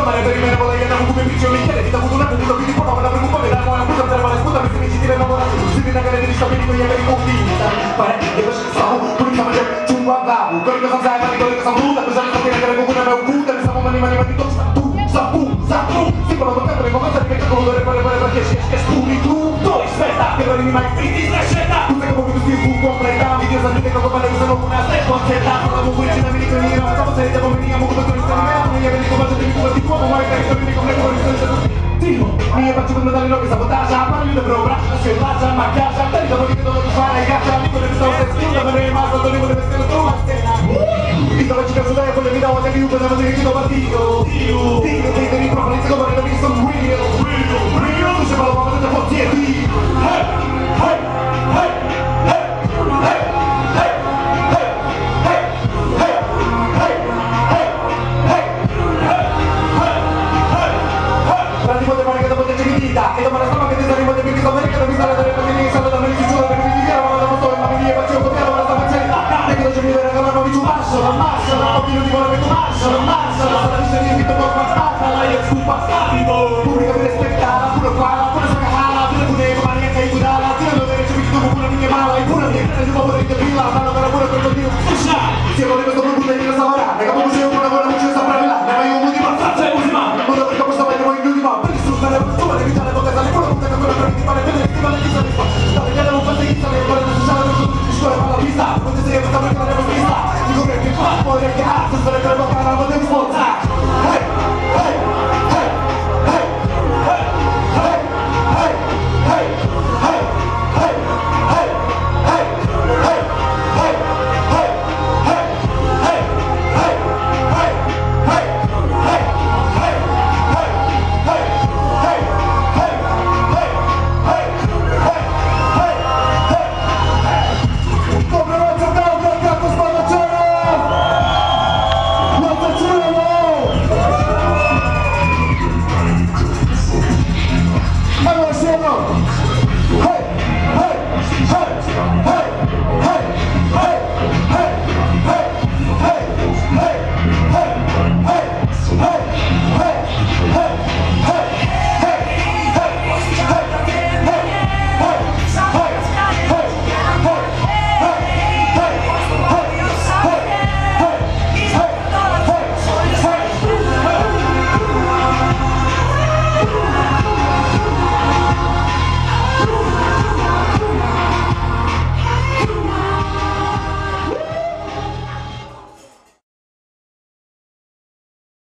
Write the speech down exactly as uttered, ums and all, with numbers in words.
Domani per me voglio andare come piccioli che ti da una puta quindi poi non avremo come da una puta per la scusa mi si tira lavora si viene a vedere di sapere con gli amici convinta pare che lo so pure che mangia ciumba babu quello che sai ma quello che sa puta cosa non tiene che con una puta mi siamo mani mani mani tu tu sapu sapu si può toccare le cose che con le parole parole perché si è studi tu tu aspetta che non mi mai finiti la scelta tu sei come tutti un completa video sa che come le sono una stessa scelta non la vuoi ci da mi venire ma stavo sei da venire ma come tu stai io vedo come ti dico ti come mai che tu mi come come Timo, mi faccio prendere dalle lobby sabotage, parli di bro, braccia, si faccia, ma casa, te li devo dire dove tu fai, caccia, mi con le stesse schiude, me ne rimasto, non li volevo essere tu, ma stena. Mi dove ci caso dai, quelle mi davo da più, per non dire che do partito. Dio, Dio, Dio, Dio, proprio inizio come le visto un real, real, real, tu sei quello che potete portiere. Hey, hey, hey, hey, hey, hey, hey, hey, hey, hey, hey, hey, hey, hey, e domani stavo che ti saremo dei piedi come che devi stare delle famiglie salve da me ci sono perché mi dicono ma dopo sto in famiglia faccio come ora sta facendo e che non mi viene come non mi giù passo non massa non mi dicono che tu massa non massa la sta vista di vita con passata la io scupa scarico pubblica mi rispettava pure qua pure sa cala pure pure come niente ai budala ti non deve ci mi tu pure mi mala e pure mi crede di povero di